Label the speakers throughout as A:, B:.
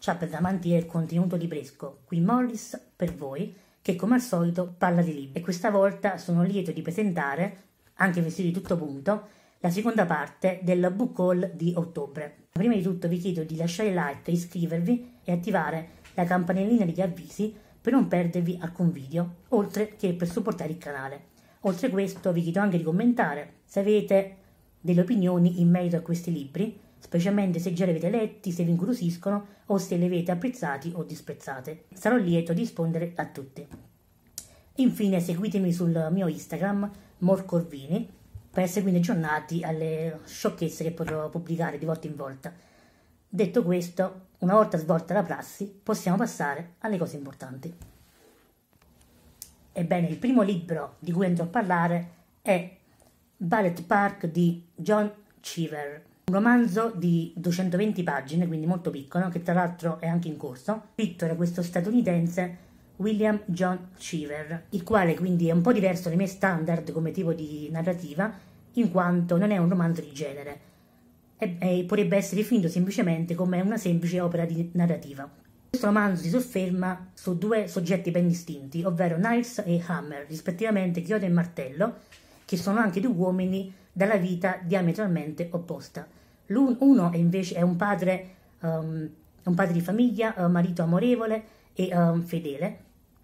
A: Ciao per amanti del contenuto libresco, qui Morris per voi, che come al solito parla di libri. E questa volta sono lieto di presentare, anche vestito di tutto punto, la seconda parte del book haul di ottobre. Prima di tutto vi chiedo di lasciare like, iscrivervi e attivare la campanellina degli avvisi per non perdervi alcun video, oltre che per supportare il canale. Oltre a questo vi chiedo anche di commentare se avete delle opinioni in merito a questi libri, specialmente se già li avete letti, se vi incuriosiscono o se li avete apprezzati o disprezzate. Sarò lieto di rispondere a tutti. Infine seguitemi sul mio Instagram, morcorvini, per essere quindi aggiornati alle sciocchezze che potrò pubblicare di volta in volta. Detto questo, una volta svolta la prassi, possiamo passare alle cose importanti. Ebbene, il primo libro di cui andrò a parlare è Ballet Park di John Cheever, un romanzo di 220 pagine, quindi molto piccolo, che tra l'altro è anche in corso, scritto da questo statunitense William John Cheever, il quale quindi è un po' diverso dai miei standard come tipo di narrativa, in quanto non è un romanzo di genere, e potrebbe essere definito semplicemente come una semplice opera di narrativa. Questo romanzo si sofferma su due soggetti ben distinti, ovvero Niles e Hammer, rispettivamente chiodo e martello, che sono anche due uomini dalla vita diametralmente opposta. Uno invece è un padre di famiglia, marito amorevole e fedele,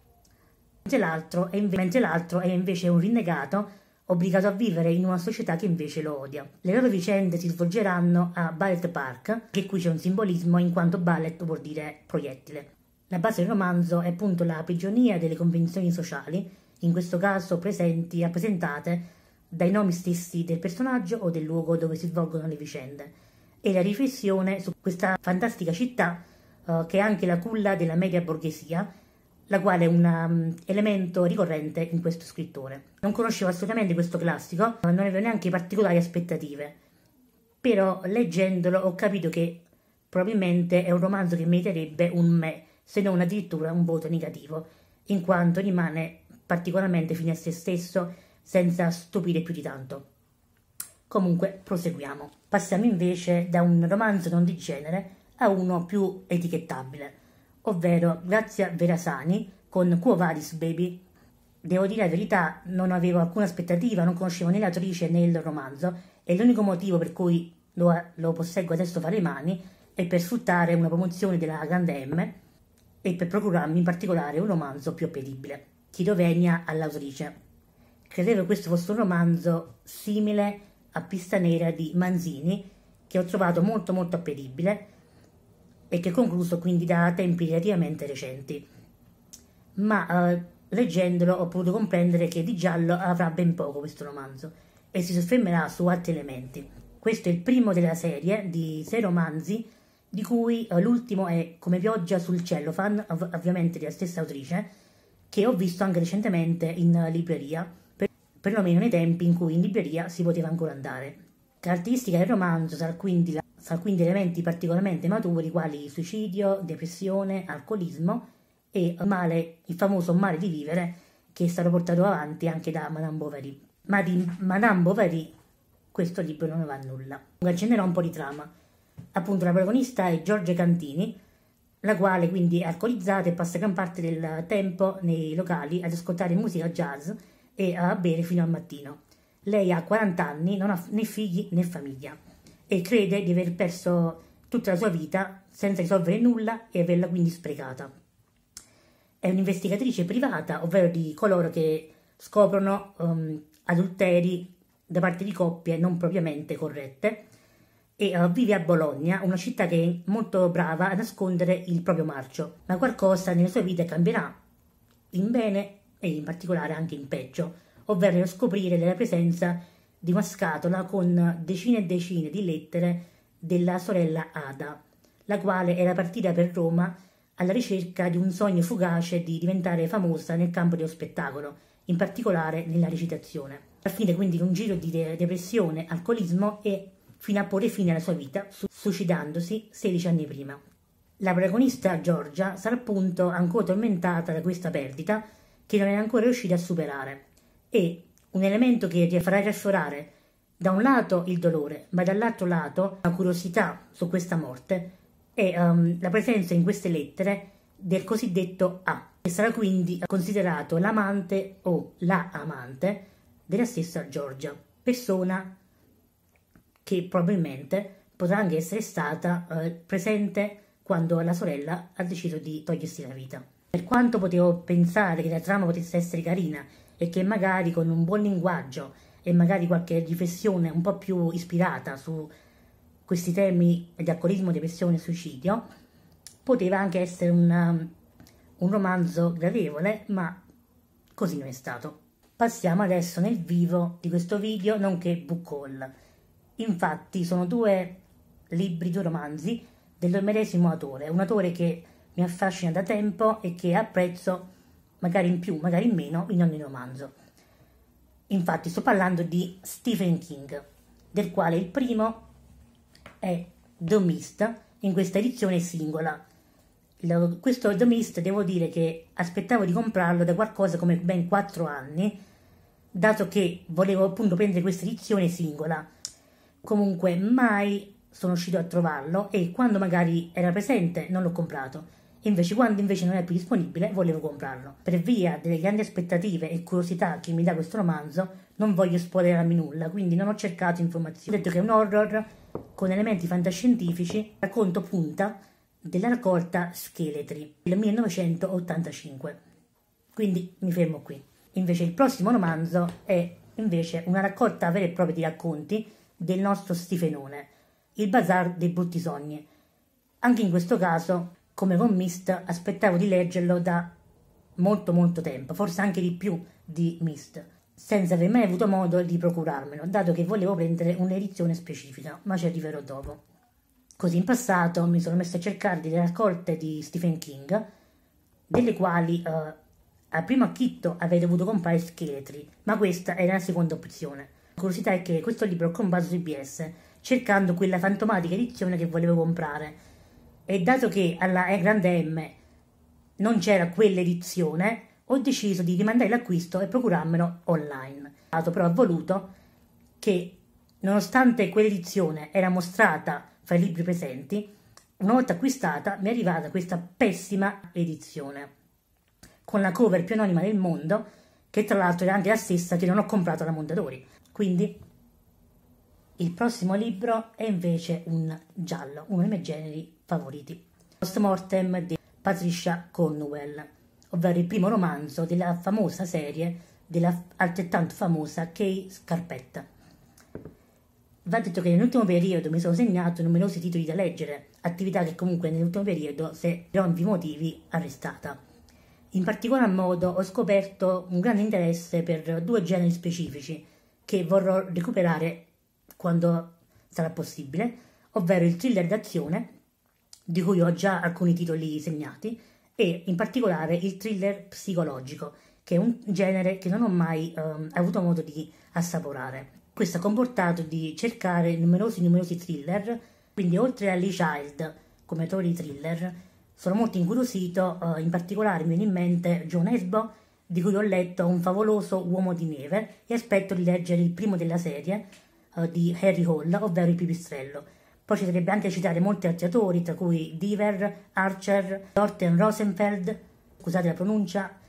A: mentre l'altro è invece un rinnegato obbligato a vivere in una società che invece lo odia. Le loro vicende si svolgeranno a Ballet Park, che qui c'è un simbolismo in quanto ballet vuol dire proiettile. La base del romanzo è appunto la prigionia delle convenzioni sociali, in questo caso rappresentate dai nomi stessi del personaggio o del luogo dove si svolgono le vicende, e la riflessione su questa fantastica città che è anche la culla della media borghesia, la quale è un elemento ricorrente in questo scrittore. Non conoscevo assolutamente questo classico, non avevo neanche particolari aspettative, però leggendolo ho capito che probabilmente è un romanzo che meriterebbe un me, se non addirittura un voto negativo, in quanto rimane particolarmente fine a se stesso, senza stupire più di tanto. Comunque, proseguiamo. Passiamo invece da un romanzo non di genere a uno più etichettabile, ovvero Grazia Verasani con Quo Vadis Baby. Devo dire la verità, non avevo alcuna aspettativa, non conoscevo né l'autrice né il romanzo, e l'unico motivo per cui lo posseggo adesso fra le mani è per sfruttare una promozione della Grande M e per procurarmi in particolare un romanzo più appetibile. Chiedo venia all'autrice. Credevo che questo fosse un romanzo simile a Pista Nera di Manzini, che ho trovato molto appetibile e che ho concluso quindi da tempi relativamente recenti. Ma leggendolo ho potuto comprendere che di giallo avrà ben poco questo romanzo e si soffermerà su altri elementi. Questo è il primo della serie di 6 romanzi, di cui l'ultimo è Come pioggia sul cellophane, ovviamente della stessa autrice, che ho visto anche recentemente in libreria, perlomeno nei tempi in cui in libreria si poteva ancora andare. Caratteristica del romanzo sarà quindi elementi particolarmente maturi quali suicidio, depressione, alcolismo e il famoso male di vivere, che è stato portato avanti anche da Madame Bovary. Ma di Madame Bovary questo libro non ne va nulla. Accenderò un po' di trama. Appunto, la protagonista è Giorgia Cantini, la quale quindi è alcolizzata e passa gran parte del tempo nei locali ad ascoltare musica jazz e a bere fino al mattino. Lei ha 40 anni, non ha né figli né famiglia e crede di aver perso tutta la sua vita senza risolvere nulla e averla quindi sprecata. È un'investigatrice privata, ovvero di coloro che scoprono adulteri da parte di coppie non propriamente corrette, e vive a Bologna, una città che è molto brava a nascondere il proprio marcio, ma qualcosa nella sua vita cambierà in bene e in particolare anche in peggio, ovvero scoprire la presenza di una scatola con decine e decine di lettere della sorella Ada, la quale era partita per Roma alla ricerca di un sogno fugace di diventare famosa nel campo dello spettacolo, in particolare nella recitazione. Alla fine quindi un giro di depressione, alcolismo e fino a porre fine alla sua vita, suicidandosi 16 anni prima. La protagonista Giorgia sarà appunto ancora tormentata da questa perdita che non è ancora riuscita a superare, e un elemento che farà riaffiorare da un lato il dolore, ma dall'altro lato la curiosità su questa morte, è la presenza in queste lettere del cosiddetto A, che sarà quindi considerato l'amante o la amante della stessa Georgia, persona che probabilmente potrà anche essere stata presente quando la sorella ha deciso di togliersi la vita. Per quanto potevo pensare che la trama potesse essere carina e che magari con un buon linguaggio e magari qualche riflessione un po' più ispirata su questi temi di alcolismo, depressione e suicidio, poteva anche essere un romanzo gradevole, ma così non è stato. Passiamo adesso nel vivo di questo video, nonché book haul. Infatti sono due libri, due romanzi del medesimo autore, un autore che mi affascina da tempo e che apprezzo magari in più, magari in meno, in ogni romanzo. Infatti sto parlando di Stephen King, del quale il primo è The Mist, in questa edizione singola. Questo The Mist devo dire che aspettavo di comprarlo da qualcosa come ben 4 anni, dato che volevo appunto prendere questa edizione singola. Comunque mai sono riuscito a trovarlo e quando magari era presente non l'ho comprato. Invece quando invece non è più disponibile volevo comprarlo. Per via delle grandi aspettative e curiosità che mi dà questo romanzo non voglio spoilerarmi nulla, quindi non ho cercato informazioni. Ho detto che è un horror con elementi fantascientifici, racconto punta della raccolta Scheletri del 1985. Quindi mi fermo qui. Invece il prossimo romanzo è invece una raccolta vera e propria di racconti del nostro Stephenone, Il Bazar dei brutti sogni. Anche in questo caso, come con Mist, aspettavo di leggerlo da molto tempo, forse anche di più di Mist, senza aver mai avuto modo di procurarmelo, dato che volevo prendere un'edizione specifica, ma ci arriverò dopo. Così in passato mi sono messo a cercare delle raccolte di Stephen King, delle quali a primo acchitto avrei dovuto comprare Scheletri, ma questa era la seconda opzione. La curiosità è che questo libro l'ho comprato su IBS, cercando quella fantomatica edizione che volevo comprare, e dato che alla grande M non c'era quell'edizione, ho deciso di rimandare l'acquisto e procurarmelo online. Però ha voluto che, nonostante quell'edizione era mostrata fra i libri presenti, una volta acquistata mi è arrivata questa pessima edizione, con la cover più anonima del mondo, che tra l'altro era anche la stessa che non ho comprato alla Mondadori. Quindi il prossimo libro è invece un giallo, uno dei miei generi favoriti. Post Mortem di Patricia Cornwell, ovvero il primo romanzo della famosa serie della altrettanto famosa Kay Scarpetta. Va detto che nell'ultimo periodo mi sono segnato numerosi titoli da leggere, attività che comunque nell'ultimo periodo si è per ovvi motivi arrestata. In particolar modo ho scoperto un grande interesse per due generi specifici che vorrò recuperare quando sarà possibile, ovvero il thriller d'azione, di cui ho già alcuni titoli segnati, e in particolare il thriller psicologico, che è un genere che non ho mai avuto modo di assaporare. Questo ha comportato di cercare numerosi thriller, quindi oltre a Lee Child come autore di thriller, sono molto incuriosito, in particolare mi viene in mente John Esbo, di cui ho letto Un favoloso uomo di neve, e aspetto di leggere il primo della serie di Harry Hole, ovvero Il pipistrello. Poi ci sarebbe anche citare molti altri autori, tra cui Diver, Archer, Thorsten Rosenfeld, scusate la pronuncia,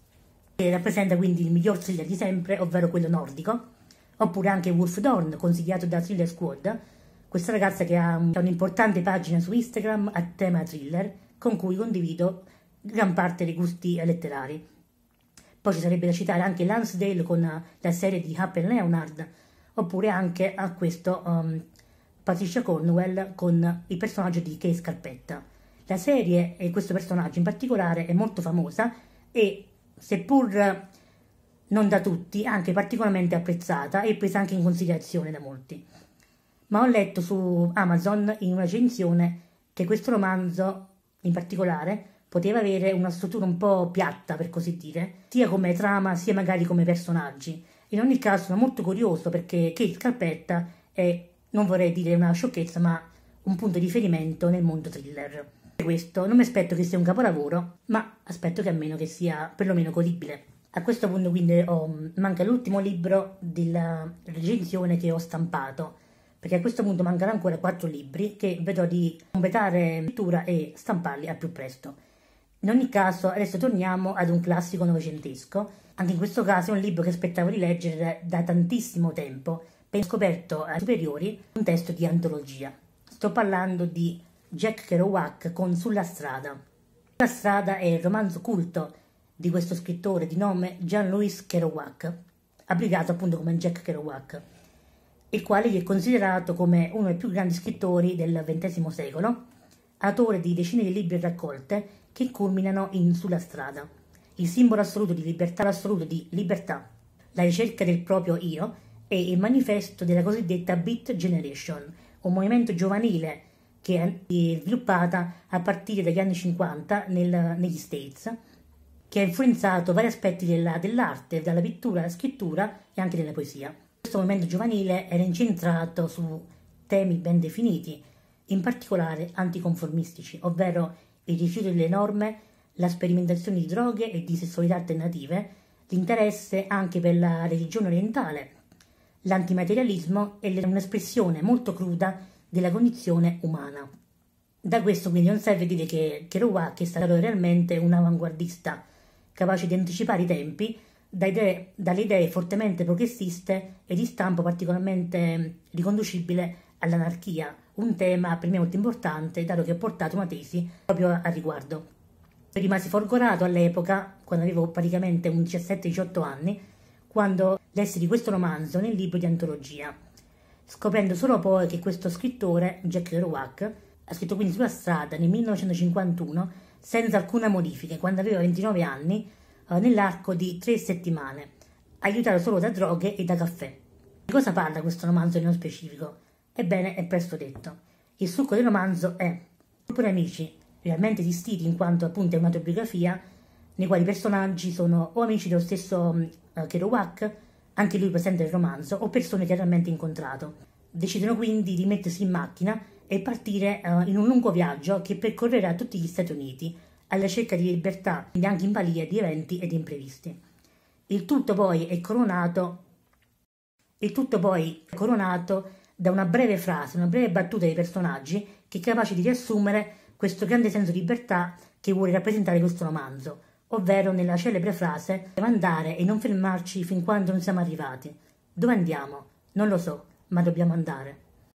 A: che rappresenta quindi il miglior thriller di sempre, ovvero quello nordico, oppure anche Wolf Dawn, consigliato da Thriller Squad, questa ragazza che ha un'importante pagina su Instagram a tema thriller, con cui condivido gran parte dei gusti letterari. Poi ci sarebbe da citare anche Lansdale con la serie di Happy Leonard, oppure anche a questo Patricia Cornwell con il personaggio di Kay Scarpetta. La serie e questo personaggio in particolare è molto famosa e, seppur non da tutti, anche particolarmente apprezzata e presa anche in considerazione da molti. Ma ho letto su Amazon in una recensione che questo romanzo in particolare poteva avere una struttura un po' piatta, per così dire, sia come trama sia magari come personaggi. In ogni caso sono molto curioso perché Kay Scarpetta è, non vorrei dire una sciocchezza, ma un punto di riferimento nel mondo thriller. Per questo non mi aspetto che sia un capolavoro, ma aspetto che almeno che sia perlomeno godibile. A questo punto quindi manca l'ultimo libro della recensione che ho stampato, perché a questo punto mancano ancora 4 libri che vedrò di completare lettura e stamparli al più presto. In ogni caso, adesso torniamo ad un classico novecentesco. Anche in questo caso è un libro che aspettavo di leggere da tantissimo tempo, perché ho scoperto ai superiori un testo di antologia. Sto parlando di Jack Kerouac con Sulla strada. Sulla strada è il romanzo culto di questo scrittore di nome Jean-Louis Kerouac, abbreviato appunto come Jack Kerouac, il quale gli è considerato come uno dei più grandi scrittori del XX secolo, autore di decine di libri raccolte che culminano in Sulla strada, il simbolo assoluto di libertà, la ricerca del proprio io e il manifesto della cosiddetta Beat Generation, un movimento giovanile che è sviluppata a partire dagli anni 50 negli States, che ha influenzato vari aspetti dell'arte, dalla pittura alla scrittura e anche della poesia. Questo movimento giovanile era incentrato su temi ben definiti, in particolare anticonformistici, ovvero il rifiuto delle norme, la sperimentazione di droghe e di sessualità alternative, l'interesse anche per la religione orientale, l'antimaterialismo e un'espressione molto cruda della condizione umana. Da questo quindi non serve dire che Kerouac è stato realmente un avanguardista, capace di anticipare i tempi, dalle idee fortemente progressiste e di stampo particolarmente riconducibile all'anarchia, un tema per me molto importante, dato che ho portato una tesi proprio al riguardo. Rimasi folgorato all'epoca, quando avevo praticamente un 17-18 anni, quando lessi di questo romanzo nel libro di antologia, scoprendo solo poi che questo scrittore, Jack Kerouac, ha scritto quindi Sulla strada nel 1951, senza alcuna modifica, quando aveva 29 anni, nell'arco di 3 settimane, aiutato solo da droghe e da caffè. Di cosa parla questo romanzo nello specifico? Ebbene, è presto detto. Il succo del romanzo è un gruppo di amici realmente esistiti, in quanto appunto è un'autobiografia, nei quali i personaggi sono o amici dello stesso Kerouac, anche lui presente nel romanzo, o persone che ha realmente incontrato. Decidono quindi di mettersi in macchina e partire in un lungo viaggio che percorrerà tutti gli Stati Uniti, alla ricerca di libertà, quindi anche in balia di eventi ed imprevisti. Il tutto poi è coronato da una breve frase, una breve battuta dei personaggi che è capace di riassumere questo grande senso di libertà che vuole rappresentare questo romanzo, ovvero nella celebre frase «Dobbiamo andare e non fermarci fin quando non siamo arrivati». Dove andiamo? Non lo so, ma dobbiamo andare.